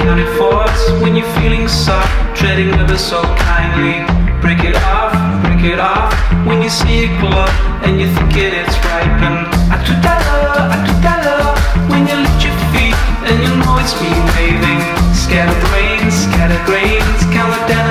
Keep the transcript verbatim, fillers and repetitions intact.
counting forts when you're feeling soft, treading ever so kindly. Break it off, break it off when you see it glow and you think it is ripe. And I do that love, I do that love when you lift your feet and you know it's me waving. Scatter brains, scatter grains, count it down.